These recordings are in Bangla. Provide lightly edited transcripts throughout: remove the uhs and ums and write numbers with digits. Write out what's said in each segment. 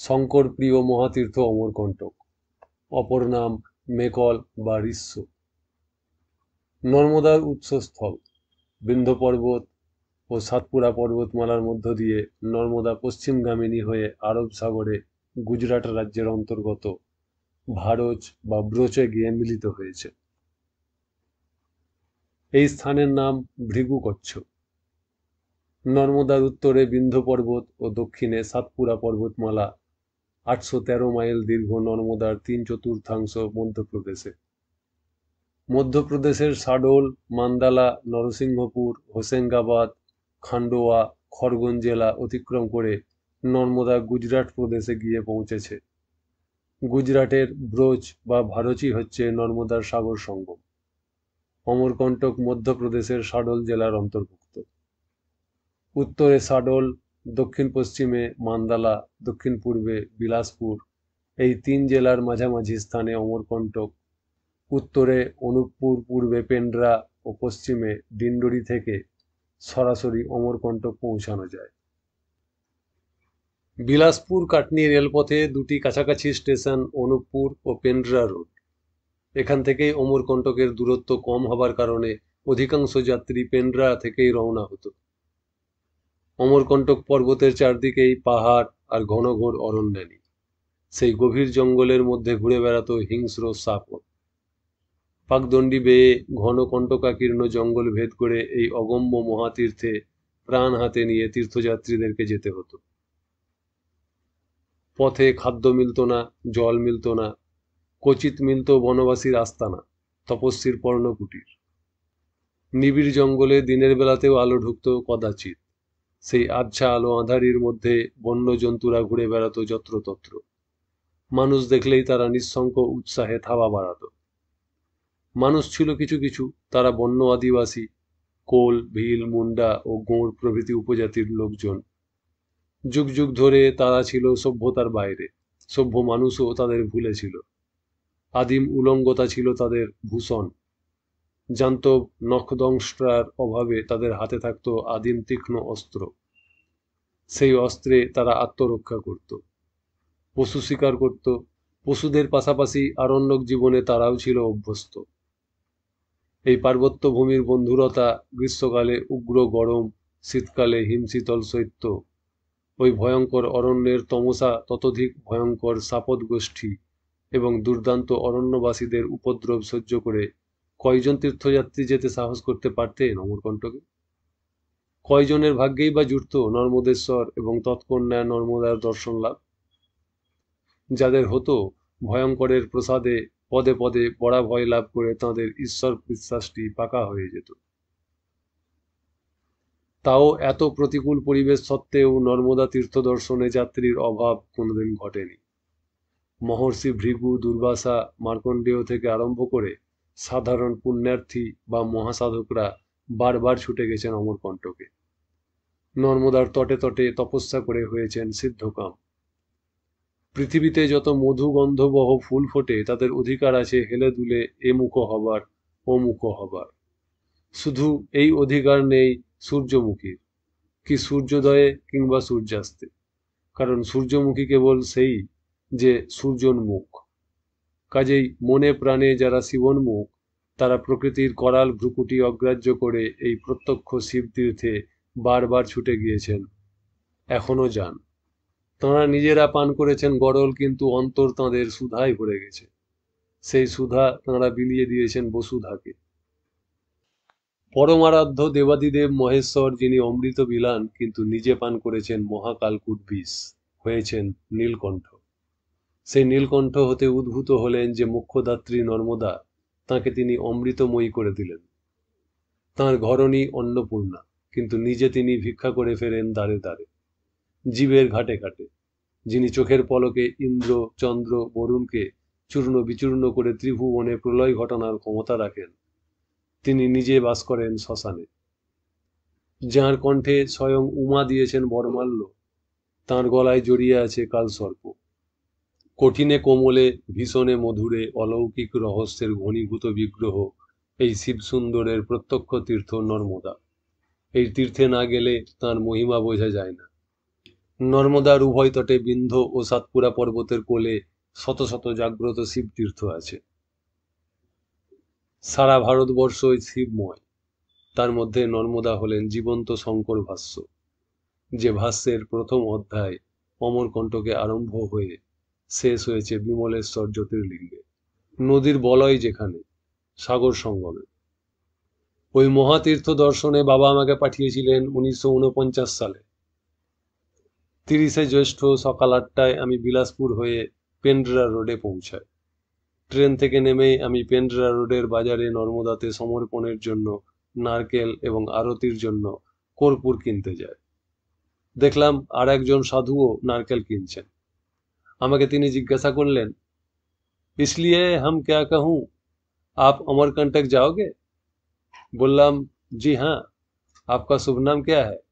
শঙ্কর প্রিয় মহাতীর্থ অমরকণ্টক, অপর নাম মেকল বা ঋষ্য। নর্মদার উৎসস্থল বিন্ধ্য পর্বত ও সাতপুরা পর্বতমালার মধ্য দিয়ে নর্মদা পশ্চিমগামিনী হয়ে আরব সাগরে গুজরাট রাজ্যের অন্তর্গত ভারজ বা ব্রোচে গিয়ে মিলিত হয়েছে। এই স্থানের নাম ভৃগুকচ্ছ। নর্মদার উত্তরে বিন্ধ্য পর্বত ও দক্ষিণে সাতপুরা পর্বতমালা। 813 মাইল দীর্ঘ নর্মদার 3/4 মধ্যপ্রদেশে। মধ্যপ্রদেশের শাডোল, মান্দালা, নরসিংহপুর, হোসেঙ্গাবাদ, খান্ডোয়া, খরগোন জেলা অতিক্রম করে নর্মদা গুজরাট প্রদেশে গিয়ে পৌঁছেছে। গুজরাটের ব্রোচ বা ভারচই হচ্ছে নর্মদার সাগর সঙ্গম। অমরকণ্টক মধ্যপ্রদেশের শাডোল জেলার অন্তর্ভুক্ত। উত্তরে শাডোল, দক্ষিণ পশ্চিমে মান্দালা, দক্ষিণ পূর্বে বিলাসপুর, এই 3 জেলার মাঝামাঝি স্থানে অমরকণ্টক। উত্তরে অনুপপুর, পূর্বে পেন্ড্রা ও পশ্চিমে ডিন্ডোরি থেকে সরাসরি অমরকণ্টক পৌঁছানো যায়। বিলাসপুর কাটনি রেলপথে দুটি কাছাকাছি স্টেশন অনুপপুর ও পেন্ড্রা রোড। এখান থেকেই অমরকণ্টকের দূরত্ব কম হবার কারণে অধিকাংশ যাত্রী পেন্ড্রা থেকেই রওনা হতো। অমরকণ্টক পর্বতের চারদিকেই পাহাড় আর ঘনঘোর অরণ্যানী। সেই গভীর জঙ্গলের মধ্যে ঘুরে বেড়াতো হিংস্র সাপদ। পাকদণ্ডী বেয়ে ঘন কণ্টকাকীর্ণ জঙ্গল ভেদ করে এই অগম্য মহাতীর্থে প্রাণ হাতে নিয়ে তীর্থযাত্রীদেরকে যেতে হতো। পথে খাদ্য মিলত না, জল মিলত না, ক্বচিৎ মিলত বনবাসীর আস্তানা, তপস্বীর পর্ণকুটির। নিবিড় জঙ্গলে দিনের বেলাতেও আলো ঢুকত কদাচিৎ। সেই আবছা আলো আঁধারির মধ্যে বন্য জন্তুরা ঘুরে বেড়াতো যত্রতত্র। মানুষ দেখলেই তারা নিঃশঙ্ক উৎসাহে থাবা বাড়াত। মানুষ ছিল কিছু কিছু, তারা বন্য আদিবাসী, কোল, ভিল, মুন্ডা ও গোঁড় প্রভৃতি উপজাতির লোকজন। যুগ যুগ ধরে তারা ছিল সভ্যতার বাইরে, সভ্য মানুষও তাদের ভুলে ছিল। আদিম উলঙ্গতা ছিল তাদের ভূষণ। জান্তব নখদংষ্ট্রার অভাবে তাদের হাতে থাকত আদিম তীক্ষ্ণ অস্ত্র। সেই অস্ত্রে তারা আত্মরক্ষা করত, পশু শিকার করত। পশুদের পাশাপাশি আরণ্যক জীবনে তারাও ছিল অভ্যস্ত। এই পার্বত্য ভূমির বন্ধুরতা, গ্রীষ্মকালে উগ্র গরম, শীতকালে হিমশীতল শৈত্য, ওই ভয়ঙ্কর অরণ্যের তমসা ততোধিক ভয়ঙ্কর সাপদ গোষ্ঠী এবং দুর্দান্ত অরণ্যবাসীদের উপদ্রব সহ্য করে কয়জন তীর্থযাত্রী যেতে সাহস করতে পারতেন অমরকণ্টকে? কয়জনের ভাগ্যেই বা জুটত নর্মদেশ্বর এবং তৎকন্যা নর্মদার দর্শন লাভ? যাদের হতো, ভয়ঙ্করের প্রসাদে পদে পদে বড়া ভয় লাভ করে তাঁদের ঈশ্বর বিশ্বাসটি পাকা হয়ে যেত। তাও এত প্রতিকূল পরিবেশ সত্ত্বেও নর্মদা তীর্থ দর্শনে যাত্রীর অভাব কোনোদিন ঘটেনি। মহর্ষি ভৃগু, দুর্বাসা, মার্কণ্ডেয় থেকে আরম্ভ করে সাধারণ পুণ্যার্থী বা মহাসাধকরা বারবার ছুটে গেছেন অমরকণ্টকে। নর্মদার তটে তটে তপস্যা করে হয়েছেন সিদ্ধকাম। পৃথিবীতে যত মধু গন্ধবহ ফুল ফোটে তাদের অধিকার আছে হেলে দুলে এমুখ হবার ওমুখ হবার। শুধু এই অধিকার নেই সূর্যমুখীর, কি সূর্যোদয়ে কিংবা সূর্যাস্তে। কারণ সূর্যমুখী কেবল সেই যে সূর্যোন্মুখ। কাজেই মনে প্রাণে যারা শিবন্মুখ, তারা প্রকৃতির করাল ভ্রুকুটি অগ্রাহ্য করে এই প্রত্যক্ষ শিবতীর্থে বারবার ছুটে গিয়েছেন, এখনো যান। তাঁরা নিজেরা পান করেছেন গরল, কিন্তু অন্তর তাঁদের সুধায় ভরে গেছে। সেই সুধা তাঁরা বিলিয়ে দিয়েছেন বসুধাকে। পরমারাধ্য দেবাদিদেব মহেশ্বর, যিনি অমৃত বিলান কিন্তু নিজে পান করেছেন মহাকালকূট বিষ, হয়েছেন নীলকণ্ঠ। সেই নীলকণ্ঠ হতে উদ্ভূত হলেন যে মোক্ষদাত্রী নর্মদা, তাঁকে তিনি অমৃতময়ী করে দিলেন। তাঁর ঘরণী অন্নপূর্ণা, কিন্তু নিজে তিনি ভিক্ষা করে ফেরেন দ্বারে দ্বারে, জীবের ঘাটে ঘাটে। যিনি চোখের পলকে ইন্দ্র, চন্দ্র, বরুণকে চূর্ণ বিচূর্ণ করে ত্রিভুবনে প্রলয় ঘটানোর ক্ষমতা রাখেন, তিনি নিজে বাস করেন শ্মশানে। যাঁর কণ্ঠে স্বয়ং উমা দিয়েছেন বরমাল্য, তাঁর গলায় জড়িয়ে আছে কালসর্প। কঠিনে কোমলে, ভীষণে মধুরে অলৌকিক রহস্যের ঘনীভূত বিগ্রহ এই শিবসুন্দরের প্রত্যক্ষ তীর্থ নর্মদা। এই তীর্থে না গেলে তাঁর মহিমা বোঝা যায় না। নর্মদার উভয় তটে বিন্ধ্য ও সাতপুরা পর্বতের কোলে শত শত জাগ্রত শিবতীর্থ আছে। সারা ভারতবর্ষই শিবময়। তার মধ্যে নর্মদা হলেন জীবন্ত শঙ্কর ভাষ্য, যে ভাষ্যের প্রথম অধ্যায় অমরকণ্টকে আরম্ভ হয়ে শেষ হয়েছে বিমলেশ্বর জ্যোতির্লিঙ্গে। নদীর বলয় যেখানে, সাগর সঙ্গমে। ওই মহাতীর্থ দর্শনে বাবা আমাকে পাঠিয়েছিলেন 1949 সালে। 30শে জ্যৈষ্ঠ সকাল 8টায় আমি বিলাসপুর হয়ে পেন্ড্রা রোডে পৌঁছাই। ট্রেন থেকে নেমেই আমি পেন্ড্রা রোডের বাজারে নর্মদাতে সমর্পণের জন্য নারকেল এবং আরতির জন্য কর্পূর কিনতে যাই। দেখলাম আর একজন সাধুও নারকেল কিনছেন। আমাকে তিনি জিজ্ঞাসা করলেন, इसलिए हम क्या कहूँ, आप अमरकंटक जाओगे? বললাম, जी हाँ, आपका शुभ नाम क्या है?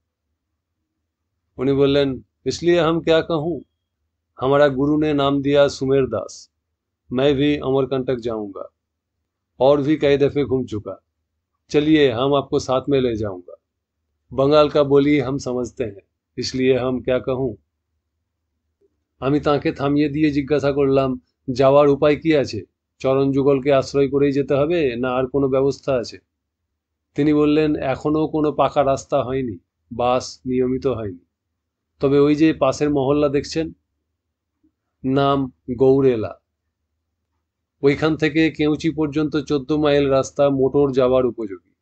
उन्हीं बोलें, इसलिए हम क्या कहूँ, हमारा गुरु ने नाम दिया सुमेर दास, मैं भी अमरकंटक जाऊंगा और भी कई दफे घूम चुका, चलिए हम आपको साथ में ले जाऊंगा। बंगाल का बोली हम समझते हैं, इसलिए हम क्या कहूँ। আমি তাঁকে থামিয়ে দিয়ে জিজ্ঞাসা করলাম, যাওয়ার উপায় কি আছে? চরণ যুগলকে আশ্রয় করেই যেতে হবে না আর কোনো ব্যবস্থা আছে? তিনি বললেন, এখনো কোনো পাকা রাস্তা হয়নি, বাস নিয়মিত হয়নি, তবে ওই যে পাশের মহল্লা দেখছেন, নাম গৌরেলা, ওইখান থেকে কেউচি পর্যন্ত 14 মাইল রাস্তা মোটর যাওয়ার উপযোগী।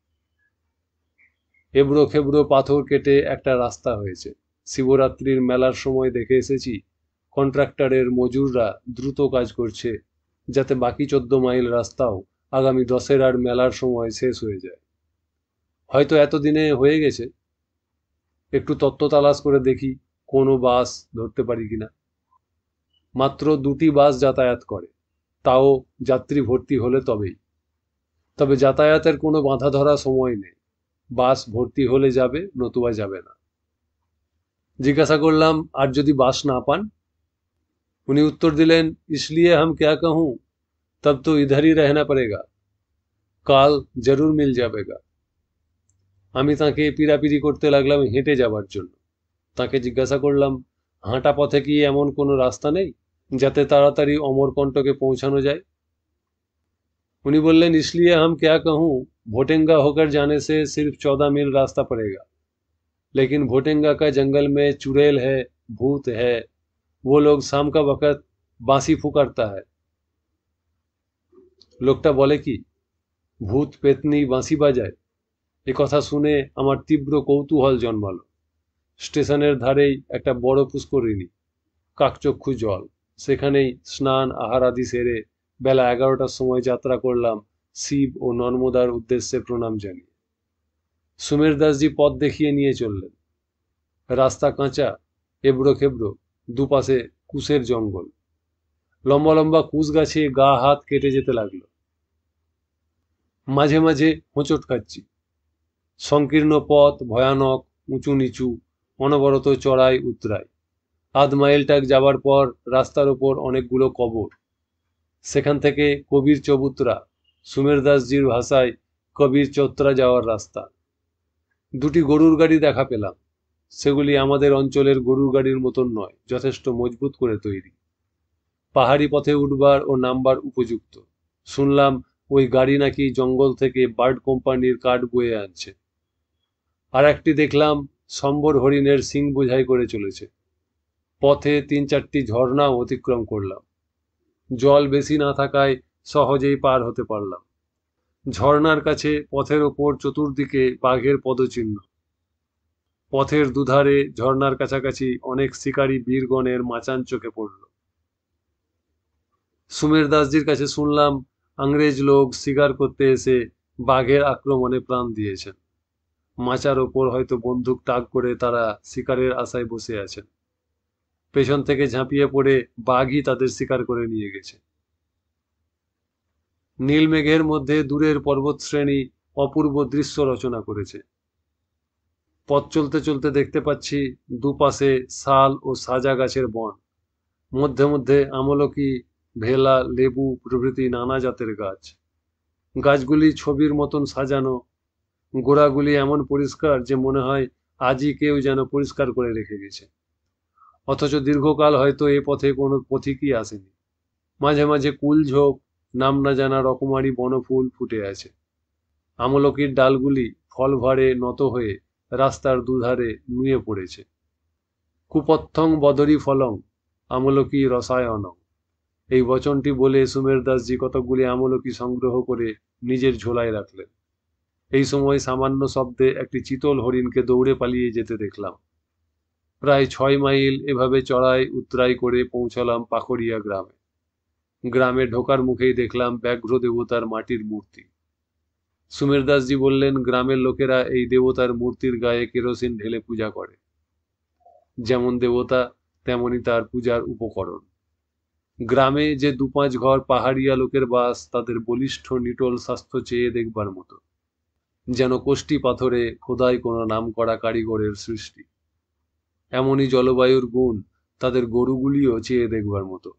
এবড়ো খেবড়ো পাথর কেটে একটা রাস্তা হয়েছে। শিবরাত্রির মেলার সময় দেখে এসেছি কন্ট্রাক্টরের মজুররা দ্রুত কাজ করছে, যাতে বাকি 14 মাইল রাস্তাও আগামী দশেরার মেলার সময় শেষ হয়ে যায়। হয়তো এতদিনে হয়ে গেছে, একটু তত্ত্ব তালাশ করে দেখি কোনো বাস ধরতে পারি কিনা। মাত্র 2টি বাস যাতায়াত করে, তাও যাত্রী ভর্তি হলে তবেই। তবে যাতায়াতের কোনো বাঁধা ধরা সময় নেই, বাস ভর্তি হলে যাবে, নতুবা যাবে না। জিজ্ঞাসা করলাম, আর যদি বাস না পান? উনি উত্তর দিলেন, इसलिए हम क्या कहूँ, तब तो इधर ही रहना पड़ेगा, কাল জরুর মিল যাবেগা। আমি তাকে পিরাপিরি করতে লাগলাম হেঁটে যাবার জন্য। তাকে জিজ্ঞাসা করলাম, হাঁটা পথে কি এমন কোনো রাস্তা নেই যাতে তাড়াতাড়ি অমরকণ্টকে পৌঁছানো যায়? उन्हीं बोलें, इसलिए हम क्या कहूँ, भोटेंगा होकर जाने से सिर्फ 14 मील रास्ता पड़ेगा, लेकिन भोटेंगा का जंगल में चुड़ैल है, भूत है, वो लोग शाम का वक्त बांसी फुकारता है। লোকটা বলে কি, ভূত পেতনি বাঁশি বাজায়? এ কথা শুনে আমার তীব্র কৌতূহল জন্মালো। স্টেশনের ধারেই একটা বড় পুষ্করিণী, কাকচক্ষু জল, সেখানেই স্নান আহার আদি সেরে বেলা 11টার সময় যাত্রা করলাম শিব ও নর্মদার উদ্দেশ্যে প্রণাম জানিয়ে। সুমের দাসজি পথ দেখিয়ে নিয়ে চললেন। রাস্তা কাঁচা, এবড়ো খেবড়ো, দুপাশে কুশের জঙ্গল। লম্বা লম্বা কুশ গাছে গা হাত কেটে যেতে লাগলো। মাঝে মাঝে হোঁচট খাচ্ছি। সংকীর্ণ পথ, ভয়ানক, উঁচু নিচু, অনবরত চড়াই উতরাই। আধ মাইলটাক যাবার পর রাস্তার ওপর অনেকগুলো কবর। সেখান থেকে কবির চবুতরা, সুমের দাসজির ভাষায় কবির চৌত্রা যাওয়ার রাস্তা। 2টি গরুর গাড়ি দেখা পেলাম। সেগুলি আমাদের অঞ্চলের গরুর গাড়ির মতন নয়, যথেষ্ট মজবুত করে তৈরি, পাহাড়ি পথে উঠবার ও নামবার উপযুক্ত। শুনলাম ওই গাড়ি নাকি জঙ্গল থেকে বার্ড কোম্পানির কাঠ বয়ে আনছে। আর একটি দেখলাম সম্বর হরিণের শিং বোঝাই করে চলেছে। পথে 3-4টি ঝর্ণাও অতিক্রম করলাম। জল বেশি না থাকায় সহজেই পার হতে পারলাম। ঝর্ণার কাছে পথের ওপর চতুর্দিকে বাঘের পদচিহ্ন। পথের দুধারে ঝর্ণার কাছাকাছি অনেক শিকারী বীরগণের মাচান চোখে পড়ল। সুমের দাসজির কাছে শুনলাম ইংরেজ লোক শিকার করতে এসে বাঘের আক্রমণে প্রাণ দিয়েছেন। মাচার ওপর হয়তো বন্দুক তাক করে তারা শিকারের আশায় বসে আছেন। পেছন থেকে ঝাঁপিয়ে পড়ে বাঘই তাদের শিকার করে নিয়ে গেছে। নীল মেঘের মধ্যে দূরের পর্বতশ্রেণী অপূর্ব দৃশ্য রচনা করেছে। পথ চলতে চলতে দেখতে পাচ্ছি দুপাশে শাল ও সাজা গাছের বন, মধ্যে মধ্যে আমলকি, ভেলা, লেবু প্রভৃতি নানা জাতের গাছ। গাছগুলি ছবির মতন সাজানো, গোড়াগুলি এমন পরিষ্কার যে মনে হয় আজই কেউ যেন পরিষ্কার করে রেখে গেছে। অথচ দীর্ঘকাল হয়তো এ পথে কোনো পথিকই আসেনি। মাঝে মাঝে কুলঝোপ, নাম না জানা রকমারি বনফুল ফুটে আছে। আমলকির ডালগুলি ফল ভারে নত হয়ে রাস্তার দুধারে নুয়ে পড়েছে। কুপথ্যং বদরি ফলং আমলকি রসায়নং, এই বচনটি বলে সুমের দাসজি কতকগুলি আমলকি সংগ্রহ করে নিজের ঝোলায় রাখলেন। এই সময় সামান্য শব্দে একটি চিতল হরিণকে দৌড়ে পালিয়ে যেতে দেখলাম। প্রায় 6 মাইল এভাবে চড়াই উতরাই করে পৌঁছলাম পাখড়িয়া গ্রামে। গ্রামে ঢোকার মুখেই দেখলাম ব্যাঘ্র দেবতার মাটির মূর্তি। সুমের দাসজি বললেন, গ্রামের লোকেরা এই দেবতার মূর্তির গায়ে কেরোসিন ঢেলে পূজা করে। যেমন দেবতা তেমনি তার পূজার উপকরণ। গ্রামে যে 2-5 ঘর পাহাড়িয়া লোকের বাস, তাদের বলিষ্ঠ নিটোল স্বাস্থ্য চেয়ে দেখবার মতো, যেন কোষ্টি পাথরে খোদাই কোনো নামকরা কারিগরের সৃষ্টি। এমনই জলবায়ুর গুণ তাদের গরুগুলিও চেয়ে দেখবার মতো।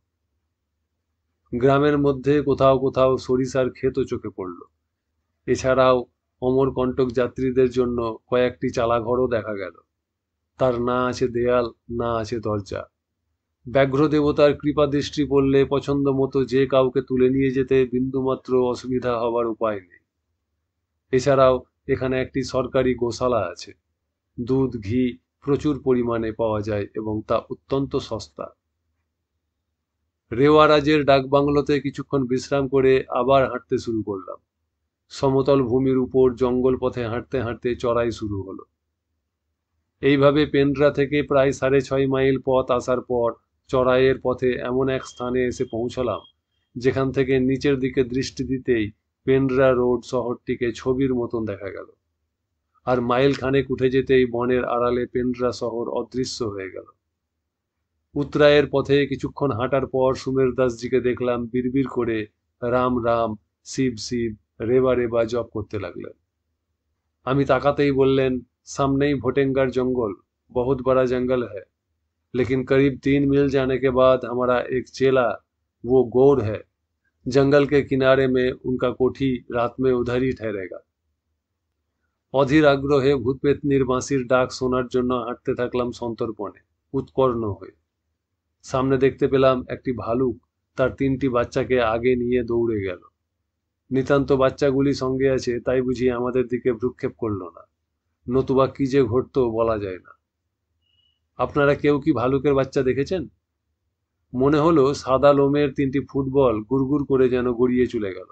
গ্রামের মধ্যে কোথাও কোথাও সরিষার ক্ষেতও চোখে পড়ল। এছাড়াও অমরকণ্টক যাত্রীদের জন্য কয়েকটি চালাঘরও দেখা গেল। তার না আছে দেয়াল, না আছে দরজা। ব্যাঘ্র দেবতার কৃপা দৃষ্টি পড়লে পছন্দ মতো যে কাউকে তুলে নিয়ে যেতে বিন্দুমাত্র অসুবিধা হবার উপায় নেই। এছাড়াও এখানে একটি সরকারি গোশালা আছে। দুধ, ঘি প্রচুর পরিমাণে পাওয়া যায় এবং তা অত্যন্ত সস্তা। রেওয়ারাজের ডাকবাংলোতে কিছুক্ষণ বিশ্রাম করে আবার হাঁটতে শুরু করলাম। সমতল ভূমির উপর জঙ্গল পথে হাঁটতে হাঁটতে চড়াই শুরু হলো। এইভাবে পেন্ড্রা থেকে প্রায় 6.5 মাইল পথ আসার পর চড়াইয়ের পথে এমন এক স্থানে এসে পৌঁছলাম, যেখান থেকে নিচের দিকে দৃষ্টি দিতেই পেন্ড্রা রোড শহরটিকে ছবির মতন দেখা গেল। আর মাইল খানেক উঠে যেতেই বনের আড়ালে পেন্ড্রা শহর অদৃশ্য হয়ে গেল। উতরাইয়ের পথে কিছুক্ষণ হাঁটার পর সুমের দাসজিকে দেখলাম বিড়বিড় করে রাম রাম, শিব শিব, রেবা রেবা জপ করতে লাগলেন। আমি তাকাতেই বললেন, सामने ही भोटेंगर जंगल, बहुत बड़ा जंगल है, लेकिन करीब 3 मील जाने के बाद हमारा एक चेला, वो गौर है, जंगल के किनारे में उनका कोठी, रात में उधर ही ठहरेगा। অধীর আগ্রহে ভূতপেতনির বাঁশির ডাক শোনার জন্য হাঁটতে থাকলাম সন্তর্পণে, উৎকর্ণ হয়ে। সামনে দেখতে পেলাম একটি ভালুক তার 3টি বাচ্চাকে আগে নিয়ে দৌড়ে গেল। নিতান্ত বাচ্চাগুলি সঙ্গে আছে তাই বুঝি আমাদের দিকে ভ্রুক্ষেপ করল না, নতুবা কি যে ঘটতো বলা যায় না। আপনারা কেউ কি ভালুকের বাচ্চা দেখেছেন? মনে হলো সাদা লোমের 3টি ফুটবল গুড়গুড় করে যেন গড়িয়ে চলে গেল।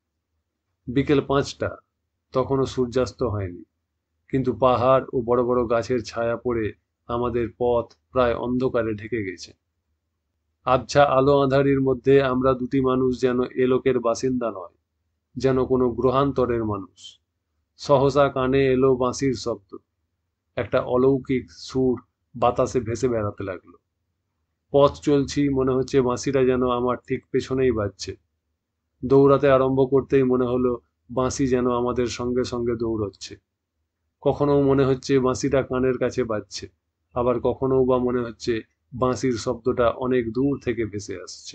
বিকেল 5টা, তখনও সূর্যাস্ত হয়নি, কিন্তু পাহাড় ও বড় বড় গাছের ছায়া পড়ে আমাদের পথ প্রায় অন্ধকারে ঢেকে গেছে। আবছা আলো আঁধারির মধ্যে আমরা দুটি মানুষ যেন এ লোকের বাসিন্দা নয়, যেন কোনো গ্রহান্তরের মানুষ। সহসা কানে এলো বাঁশির শব্দ। একটা অলৌকিক সুর বাতাসে ভেসে বেড়াতে লাগলো। পথ চলছি, মনে হচ্ছে বাঁশিটা যেন আমার ঠিক পেছনেই বাজছে। দৌড়াতে আরম্ভ করতেই মনে হলো বাঁশি যেন আমাদের সঙ্গে সঙ্গে দৌড়চ্ছে। কখনো মনে হচ্ছে বাঁশিটা কানের কাছে বাজছে, আবার কখনো বা মনে হচ্ছে বাঁশির শব্দটা অনেক দূর থেকে ভেসে আসছে।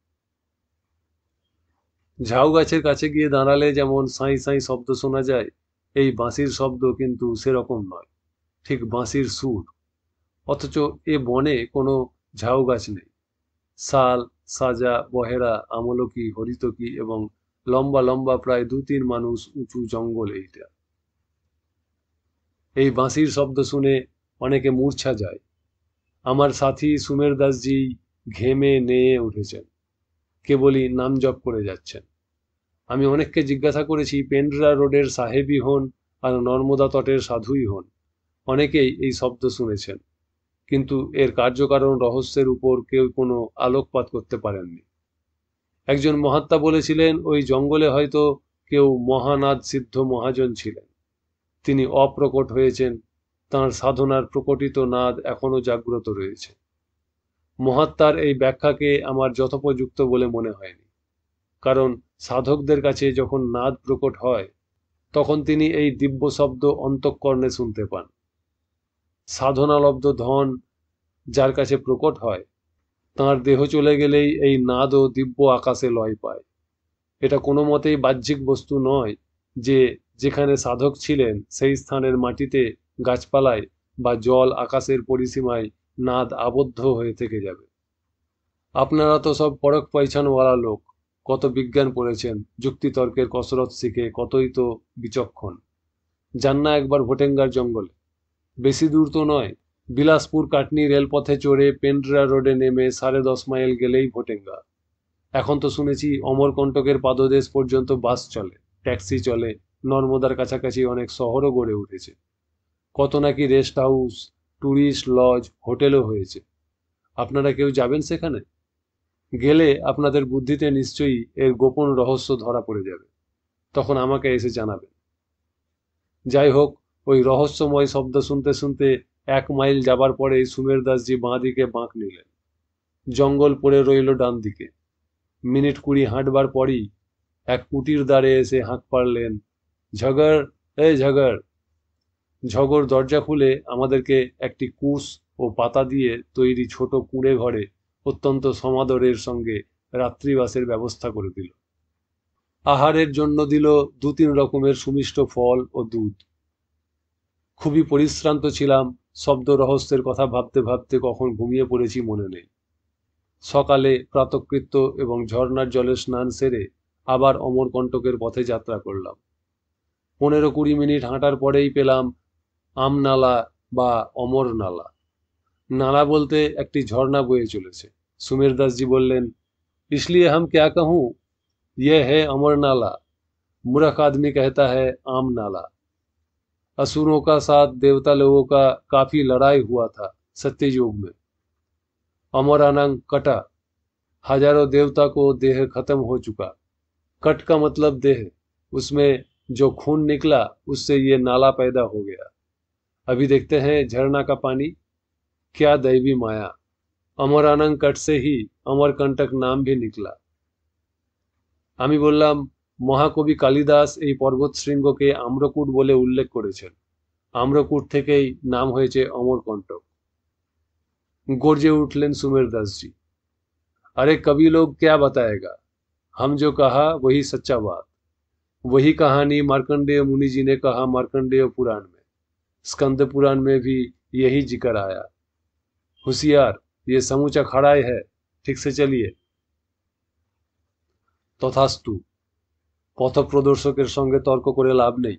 ঝাউ গাছের কাছে গিয়ে দাঁড়ালে যেমন সাঁই সাঁই শব্দ শোনা যায়, এই বাঁশির শব্দ কিন্তু সেরকম নয়, ঠিক বাঁশির সুর। অথচ এ বনে কোনো ঝাউ গাছ নেই। শাল, সাজা, বহেরা, আমলকি, হরিতকি এবং লম্বা লম্বা প্রায় 2-3 মানুষ উঁচু জঙ্গল এইটা। এই বাঁশির শব্দ শুনে অনেকে মূর্ছা যায়। আমার সাথী সুমের দাসজি ঘেমে নেয়ে উঠেছেন, কেবলই নাম জপ করে যাচ্ছেন। আমি অনেককে জিজ্ঞাসা করেছি, পেন্ড্রা রোডের সাহেবই হন আর নর্মদা তটের সাধুই হন, অনেকেই এই শব্দ শুনেছেন, কিন্তু এর কার্যকারণ রহস্যের উপর কেউ কোনো আলোকপাত করতে পারেননি। একজন মহাত্মা বলেছিলেন, ওই জঙ্গলে হয়তো কেউ মহানাদ সিদ্ধ মহাজন ছিলেন। তিনি অপ্রকট হয়েছেন, তাঁর সাধনার প্রকটিত নাদ এখনো জাগ্রত রয়েছে। মহাত্মার এই ব্যাখ্যাকে আমার যথোপযুক্ত বলে মনে হয়নি, কারণ সাধকদের কাছে যখন নাদ প্রকট হয় তখন তিনি এই দিব্য শব্দ অন্তঃকর্ণে শুনতে পান। সাধনালব্ধ ধন যার কাছে প্রকট হয়, তাঁর দেহ চলে গেলেই এই নাদ ও দিব্য আকাশে লয় পায়। এটা কোনো মতেই বাহ্যিক বস্তু নয় যে যেখানে সাধক ছিলেন সেই স্থানের মাটিতে, গাছপালায় বা জল আকাশের পরিসীমায় নাদ আবদ্ধ হয়ে থেকে যাবে। আপনারা তো সব পরখ পৈছানওয়ালা লোক, কত বিজ্ঞান পড়েছেন, যুক্তিতর্কের কসরত শিখে কতই তো বিচক্ষণ। যান না একবার ভোটেঙ্গার জঙ্গলে, বেশি দূর তো নয়। বিলাসপুর কাটনি রেলপথে চড়ে পেন্ড্রা রোডে নেমে 10.5 মাইল গেলেই ভোটেঙ্গা। এখন তো শুনেছি অমরকণ্টকের পাদদেশ পর্যন্ত বাস চলে, ট্যাক্সি চলে, নর্মদার কাছাকাছি অনেক শহরও গড়ে উঠেছে। কত নাকি রেস্ট হাউস, ট্যুরিস্ট লজ, হোটেলও হয়েছে। আপনারা কেউ যাবেন সেখানে? গেলে আপনাদের বুদ্ধিতে নিশ্চয়ই এর গোপন রহস্য ধরা পড়ে যাবে। তখন আমাকে এসে জানাবেন। যাই হোক, ওই রহস্যময় শব্দ শুনতে শুনতে 1 মাইল যাবার পরে সুমের দাসজি বাঁ দিকে বাঁক নিলেন। জঙ্গল পড়ে রইল ডান দিকে। মিনিট 20 হাঁটবার পরই এক কুটির দ্বারে এসে হাঁক পাড়লেন, ঝগড়, এই ঝগড়। ঝগড় দরজা খুলে আমাদেরকে একটি কুশ ও পাতা দিয়ে তৈরি ছোট কুঁড়ে ঘরে অত্যন্ত সমাদরের সঙ্গে রাত্রিবাসের ব্যবস্থা করে দিল। আহারের জন্য দিল 2-3 রকমের সুমিষ্ট ফল ও দুধ। খুবই পরিশ্রান্ত ছিলাম, শব্দ রহস্যের কথা ভাবতে ভাবতে কখন ঘুমিয়ে পড়েছি মনে নেই। সকালে প্রাতকৃত্য এবং ঝর্ণার জলে স্নান সেরে আবার অমরকণ্টকের পথে যাত্রা করলাম। 15-20 মিনিট হাঁটার পরেই পেলাম আমনালা বা অমর নালা। নালা বলতে একটি ঝর্ণা বয়ে চলেছে। সুমের দাসজি বললেন, इसलिए हम क्या कहूँ, ये है अमर नाला, मूर्ख आदमी कहता है आम नाला। असुरों का साथ देवता लोगों का काफी लड़ाई हुआ था सत्ययुग में। अमरानंग कटा, हजारों देवता को देह खत्म हो चुका। कट का मतलब देह, उसमें जो खून निकला उससे ये नाला पैदा हो गया। अभी देखते हैं झरना का पानी, क्या दैवी माया। अमरानंग कट से ही अमरकंटक नाम भी निकला। আমি বললাম, মহাকবি কালিদাস এই পর্বত শৃঙ্গকে আম্রকূট বলে উল্লেখ করেছেন। আম্রকূট থেকেই নাম হয়েছে অমরকণ্টক। গর্জে উঠলেন সুমের দাসজি, अरे कवि लोग क्या बताएगा, हम जो कहा वही सच्चा बात। वही कहानी मार्कंडेय मुनि जी ने कहा मार्कंडेय पुराण में। स्कंद पुराण में भी यही जिक्र आया। होशियार, ये समूचा खड़ाई है, ठीक से चलिए। তথাস্তু। পথপ্রদর্শকের সঙ্গে তর্ক করে লাভ নেই।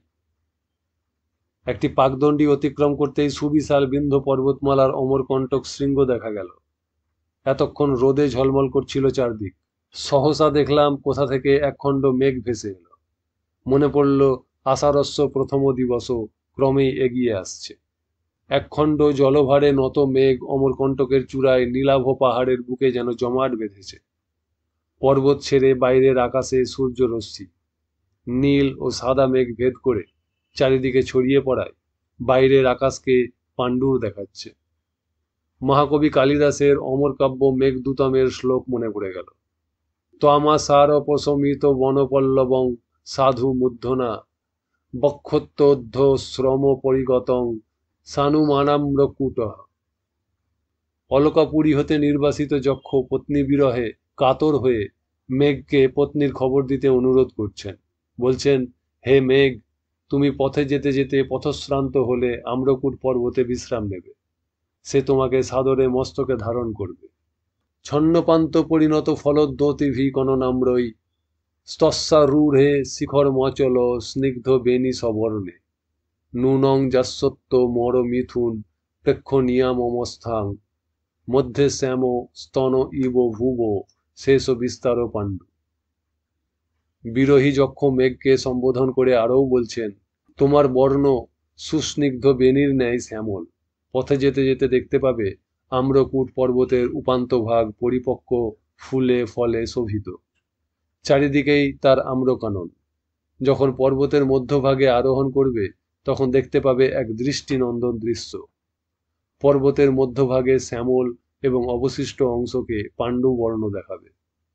একটি পাকদণ্ডী অতিক্রম করতেই সুবিশাল বিন্ধ্য পর্বতমালার অমরকণ্টক শৃঙ্গ দেখা গেল। এতক্ষণ রোদে ঝলমল করছিল চারদিক। সহসা দেখলাম কোথা থেকে একখণ্ড মেঘ ভেসে এলো। মনে পড়ল আষাঢ়স্য প্রথম দিবস ক্রমেই এগিয়ে আসছে। একখণ্ড জলভারে নত মেঘ অমরকণ্টকের চূড়ায় নীলাভ পাহাড়ের বুকে যেন জমাট বেঁধেছে। পর্বত ছেড়ে বাইরের আকাশে সূর্যরশ্মি নীল ও সাদা মেঘ ভেদ করে চারিদিকে ছড়িয়ে পড়ায় বাইরের আকাশকে পাণ্ডুর দেখাচ্ছে। মহাকবি কালিদাসের অমর কাব্য মেঘদূতমের শ্লোক মনে পড়ে গেল। ত্বমাসারপশমিত বনপল্লবং সাধু মূর্ধনা বক্ষত্তোদ্ধ শ্রম পরিগতং সানুমানাম্রকূটঃ। অলকাপুরী হতে নির্বাসিত যক্ষ পত্নী বিরহে কাতর হয়ে মেঘকে পত্নীর খবর দিতে অনুরোধ করছেন। বলছেন, হে মেঘ, তুমি পথে যেতে যেতে পথশ্রান্ত হলে আম্রকূট পর্বতে বিশ্রাম নেবে। সে তোমাকে সাদরে মস্তকে ধারণ করবে। ছন্নপান্ত পরিণত ফলোদ্যোতিভি কননাম্রই স্তস্যারূঢ়ে শিখর মচল স্নিগ্ধ বেণী সবর্ণে নূনং যাস্যত্ব মর মিথুন প্রেক্ষণীয়ামমস্থাং মধ্যে শ্যাম স্তন ইব ভুব শেষ বিস্তার পাণ্ডু। বিরহী যক্ষ মেঘকে সম্বোধন করে আরও বলছেন, তোমার বর্ণ সুস্নিগ্ধ বেণীর ন্যায় শ্যামল। পথে যেতে যেতে দেখতে পাবে আম্রকূট পর্বতের উপান্ত ভাগ পরিপক্ক ফুলে ফলে শোভিত। চারিদিকেই তার আম্রকানন। যখন পর্বতের মধ্যভাগে আরোহণ করবে তখন দেখতে পাবে এক দৃষ্টিনন্দন দৃশ্য। পর্বতের মধ্যভাগে শ্যামল এবং অবশিষ্ট অংশকে পাণ্ডু বর্ণ দেখাবে।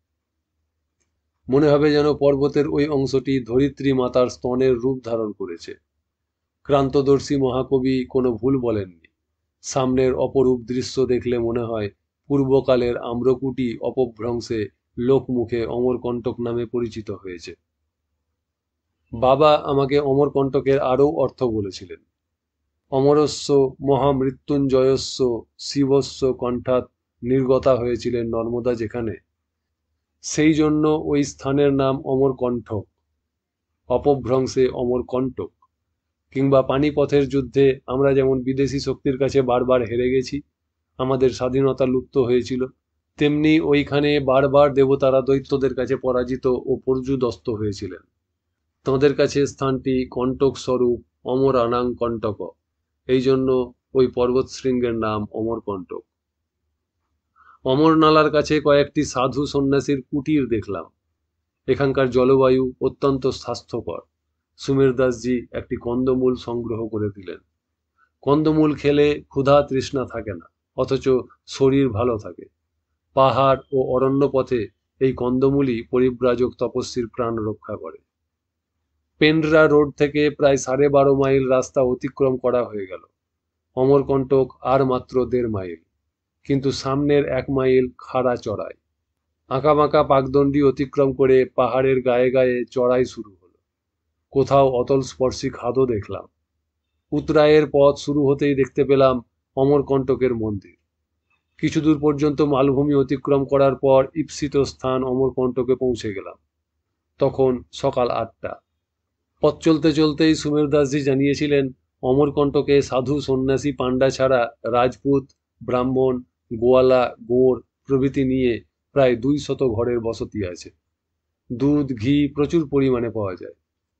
মনে হবে যেন পর্বতের ওই অংশটি ধরিত্রী মাতার স্তনের রূপ ধারণ করেছে। ক্রান্তদর্শী মহাকবি কোনো ভুল বলেননি। সামনের অপরূপ দৃশ্য দেখলে মনে হয় পূর্বকালের আম্রকুটি অপভ্রংশে লোকমুখে অমরকণ্টক নামে পরিচিত হয়েছে। বাবা আমাকে অমরকণ্টকের আরও অর্থ বলেছিলেন। অমরস্য মহামৃত্যুঞ্জয়স্য শিবস্য কণ্ঠাৎ নির্গতা হয়েছিলেন নর্মদা যেখানে, সেই জন্য ওই স্থানের নাম অমরকণ্ঠক, অপভ্রংশে অমরকণ্টক। কিংবা পানিপথের যুদ্ধে আমরা যেমন বিদেশি শক্তির কাছে বারবার হেরে গেছি, আমাদের স্বাধীনতা লুপ্ত হয়েছিল, তেমনি ওইখানে বারবার দেবতারা দৈত্যদের কাছে পরাজিত ও পর্যুদস্ত হয়েছিলেন। তাঁদের কাছে স্থানটি কণ্টক স্বরূপ অমরানাং কণ্টক, এই জন্য ওই পর্বতশৃঙ্গের নাম অমরকণ্টক। অমরনালার কাছে কয়েকটি সাধু সন্ন্যাসীর কুটির দেখলাম। এখানকার জলবায়ু অত্যন্ত স্বাস্থ্যকর। সুমেরদাসজি একটি কন্দমূল সংগ্রহ করে দিলেন। কন্দমূল খেলে ক্ষুধা তৃষ্ণা থাকে না, অথচ শরীর ভালো থাকে। পাহাড় ও অরণ্য পথে এই কন্দমূলই পরিব্রাজক তপস্বীর প্রাণ রক্ষা করে। পেন্ড্রা রোড থেকে প্রায় 12.5 মাইল রাস্তা অতিক্রম করা হয়ে গেল। অমরকণ্টক আর মাত্র 1.5 মাইল, কিন্তু সামনের 1 মাইল খাড়া চড়াই। আঁকাবাঁকা পাকদণ্ডি অতিক্রম করে পাহাড়ের গায়ে গায়ে চড়াই শুরু হলো। কোথাও অতলস্পর্শী খাদও দেখলাম। উতরাইয়ের পথ শুরু হতেই দেখতে পেলাম অমরকণ্টকের মন্দির। কিছু দূর পর্যন্ত মালভূমি অতিক্রম করার পর ঈপ্সিত স্থান অমরকণ্টকে পৌঁছে গেলাম। তখন সকাল 8টা। পথ চলতে চলতেই সুমেরদাসজি জানিয়েছিলেন, অমরকণ্টকে সাধু সন্ন্যাসী পাণ্ডা ছাড়া রাজপুত, ব্রাহ্মণ, গোয়ালা, গোঁড় প্রভৃতি নিয়ে প্রায় 200 ঘরের বসতি আছে। দুধ, ঘি প্রচুর পরিমাণে পাওয়া যায়।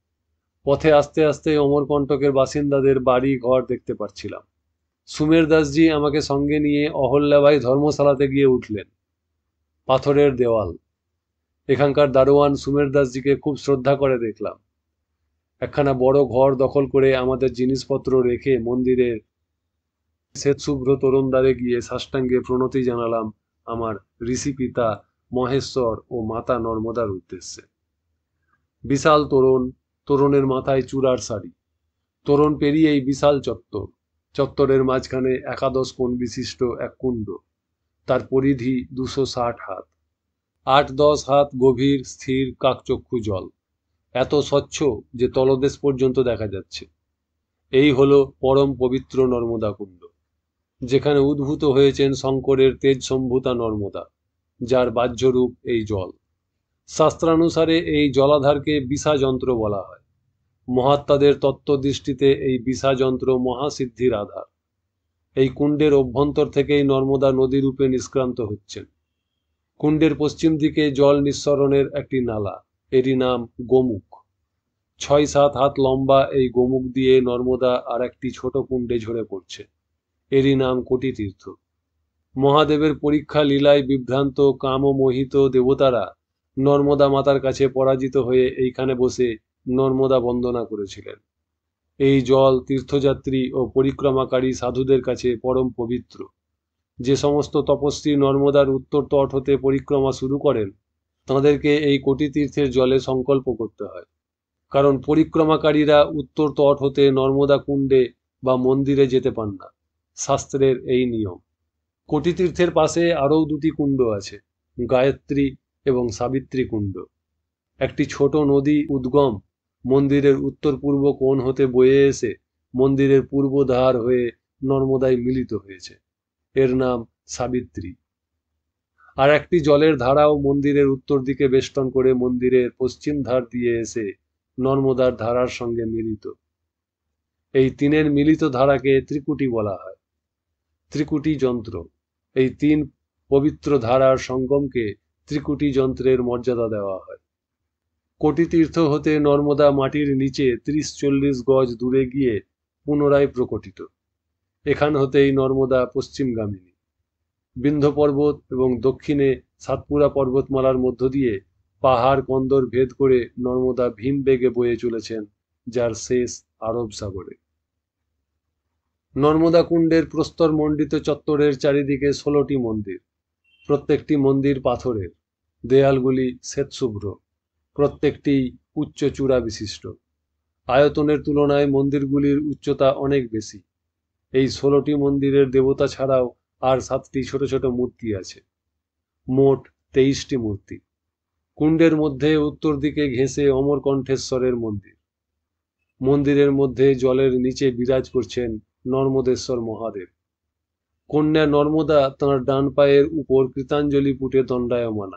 পথে আস্তে আস্তে অমরকণ্টকের বাসিন্দাদের বাড়ি ঘর দেখতে পাচ্ছিলাম। সুমেরদাসজি আমাকে সঙ্গে নিয়ে অহল্যাবাই ধর্মশালাতে গিয়ে উঠলেন। পাথরের দেওয়াল। এখানকার দারোয়ান সুমেরদাসজিকে খুব শ্রদ্ধা করে দেখলাম। একখানা বড় ঘর দখল করে আমাদের জিনিসপত্র রেখে মন্দিরের শ্বেতশুভ্র তরুণদ্বারে গিয়ে সাষ্টাঙ্গে প্রণতি জানালাম আমার ঋষি পিতা মহেশ্বর ও মাতা নর্মদার উদ্দেশ্যে। বিশাল তোরণ, তোরণের মাথায় চূড়ার সারি। তোরণ পেরিয়েই বিশাল চত্বর। চত্বরের মাঝখানে 11 কোণ বিশিষ্ট এক কুণ্ড। তার পরিধি 260 হাত। 8-10 হাত গভীর স্থির কাকচক্ষু জল, এত স্বচ্ছ যে তলদেশ পর্যন্ত দেখা যাচ্ছে। এই হলো পরম পবিত্র নর্মদা কুণ্ড, যেখানে উদ্ভূত হয়েছেন শঙ্করের তেজসম্ভূতা নর্মদা, যার বাহ্যরূপ এই জল। শাস্ত্রানুসারে এই জলাধারকে বিষাযন্ত্র বলা হয়। মহাত্মাদের তত্ত্বদৃষ্টিতে এই বিষাযন্ত্র মহাসিদ্ধির আধার। এই কুণ্ডের অভ্যন্তর থেকেই নর্মদা নদীরূপে নিষ্ক্রান্ত হচ্ছেন। কুণ্ডের পশ্চিম দিকে জল নিঃসরণের একটি নালা, এরই নাম গোমুখ। 6-7 হাত লম্বা এই গোমুখ দিয়ে নর্মদা আর একটি ছোট কুণ্ডে ঝরে পড়ছে, এরই নাম কোটিতীর্থ। মহাদেবের পরীক্ষা লীলায় বিভ্রান্ত কামমোহিত দেবতারা নর্মদা মাতার কাছে পরাজিত হয়ে এইখানে বসে নর্মদা বন্দনা করেছিলেন। এই জল তীর্থযাত্রী ও পরিক্রমাকারী সাধুদের কাছে পরম পবিত্র। যে সমস্ত তপস্বী নর্মদার উত্তর তট হতে পরিক্রমা শুরু করেন, তাঁদেরকে এই কোটিতীর্থের জলে সংকল্প করতে হয়। কারণ পরিক্রমাকারীরা উত্তর তট হতে নর্মদা কুণ্ডে বা মন্দিরে যেতে পান না, শাস্ত্রের এই নিয়ম। কোটিতীর্থের পাশে আরও 2টি কুণ্ড আছে, গায়ত্রী এবং সাবিত্রী কুণ্ড। একটি ছোট নদী উদ্গম মন্দিরের উত্তর পূর্ব কোণ হতে বয়ে এসে মন্দিরের পূর্ব ধার হয়ে নর্মদায় মিলিত হয়েছে, এর নাম সাবিত্রী। আর একটি জলের ধারাও মন্দিরের উত্তর দিকে বেষ্টন করে মন্দিরের পশ্চিম ধার দিয়ে এসে নর্মদার ধারার সঙ্গে মিলিত। এই 3 মিলিত ধারাকে ত্রিকুটি বলা হয়। ত্রিকুটি যন্ত্র। এই 3 পবিত্র ধারার সঙ্গমকে ত্রিকুটি যন্ত্রের মর্যাদা দেওয়া হয়। কোটিতীর্থ হতে নর্মদা মাটির নিচে 30-40 গজ দূরে গিয়ে পুনরায় প্রকটিত। এখান হতেই নর্মদা পশ্চিমগামিনী। বিন্ধ্য পর্বত এবং দক্ষিণে সাতপুরা পর্বতমালার মধ্য দিয়ে পাহাড় কন্দর ভেদ করে নর্মদা ভীম বেগে বয়ে চলেছেন, যার শেষ আরব সাগরে। নর্মদা কুণ্ডের প্রস্তরমণ্ডিত চত্বরের চারিদিকে 16টি মন্দির। প্রত্যেকটি মন্দির পাথরের, দেয়ালগুলি শ্বেতশুভ্র, প্রত্যেকটি উচ্চ চূড়া বিশিষ্ট। আয়তনের তুলনায় মন্দিরগুলির উচ্চতা অনেক বেশি। এই 16টি মন্দিরের দেবতা ছাড়াও আর 7টি ছোট ছোট মূর্তি আছে। মোট 23টি মূর্তি। কুণ্ডের মধ্যে উত্তর দিকে ঘেঁষে অমরকণ্ঠেশ্বরের মন্দির। মন্দিরের মধ্যে জলের নিচে বিরাজ করছেন নর্মদেশ্বর মহাদেব। কন্যা নর্মদা তাঁর ডান পায়ের উপর কৃতাঞ্জলি পুটে দণ্ডায়মানা।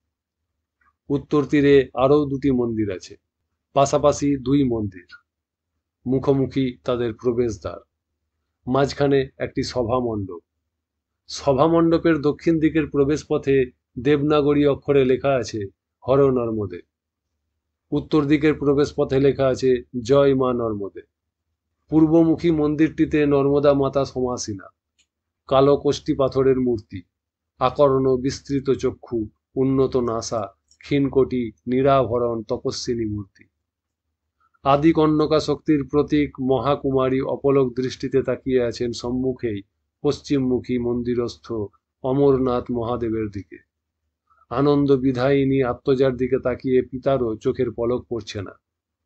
উত্তর তীরে আরও দুটি মন্দির আছে, পাশাপাশি দুই মন্দির, মুখোমুখি তাদের প্রবেশদ্বার, মাঝখানে একটি সভামণ্ডপ। সভামণ্ডপের দক্ষিণ দিকের প্রবেশপথে দেবনাগরী অক্ষরে লেখা আছে হর নর্মদে। উত্তর দিকের প্রবেশপথে লেখা আছে জয় মা নর্মদে। পূর্বমুখী মন্দিরটিতে নর্মদা মাতা সমাসীনা, কালো কোষ্ঠী পাথরের মূর্তি, আকর্ণ বিস্তৃত চক্ষু, উন্নত নাসা, ক্ষীণকটি, নিরাভরণ তপস্বিনী মূর্তি। আদি কন্যকা শক্তির প্রতীক মহাকুমারী অপলক দৃষ্টিতে তাকিয়ে আছেন সম্মুখেই পশ্চিমমুখী মন্দিরস্থ অমরনাথ মহাদেবের দিকে। আনন্দ বিধায়িনী আত্মজার দিকে তাকিয়ে পিতারও চোখের পলক পড়ছে না,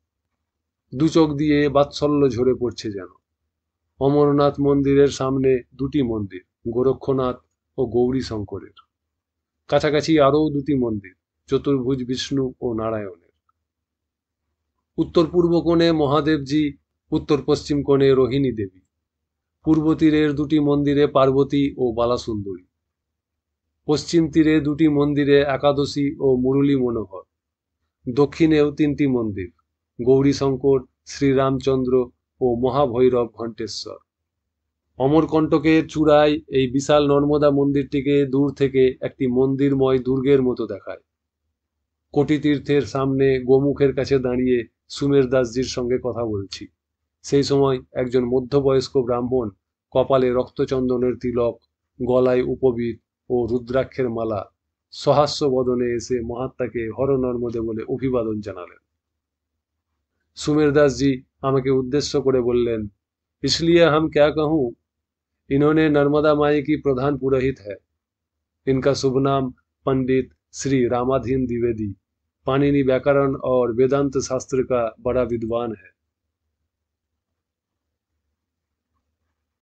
দু চোখ দিয়ে বাৎসল্য ঝরে পড়ছে যেন। অমরনাথ মন্দিরের সামনে দুটি মন্দির, গোরক্ষনাথ ও গৌরী শঙ্করের। কাছাকাছি আরও দুটি মন্দির, চতুর্ভুজ বিষ্ণু ও নারায়ণের। উত্তর পূর্ব কোণে মহাদেবজি, উত্তর পশ্চিম কোণে রোহিণী দেবী। পূর্ব তীরের দুটি মন্দিরে পার্বতী ও বালাসুন্দরী। পশ্চিম তীরে দুটি মন্দিরে একাদশী ও মুরলী মনোহর। দক্ষিণেও তিনটি মন্দির, গৌরীশঙ্কর, শ্রীরামচন্দ্র ও মহাভৈরব ঘণ্টেশ্বর। অমরকণ্টকের চূড়ায় এই বিশাল নর্মদা মন্দিরটিকে দূর থেকে একটি মন্দিরময় দুর্গের মতো দেখায়। কোটিতীর্থের সামনে গোমুখের কাছে দাঁড়িয়ে সুমের দাসজির সঙ্গে কথা বলছি। সেই সময় একজন মধ্যবয়স্ক ব্রাহ্মণ কপালে রক্তচন্দনের তিলক, গলায় উপবীত ও রুদ্রাক্ষের মালা, সহাস্য বদনে এসে মহাত্মাকে হর নর্মদে বলে অভিবাদন জানালেন। सुमेर दास जी আমাকে উদ্দেশ্য করে বললেন, इसलिए हम क्या कहूँ, इन्होंने नर्मदा माई की प्रधान पुरोहित है। इनका शुभ नाम पंडित श्री रामाधीन द्विवेदी, पाणिनि व्याकरण और वेदांत शास्त्र का बड़ा विद्वान है।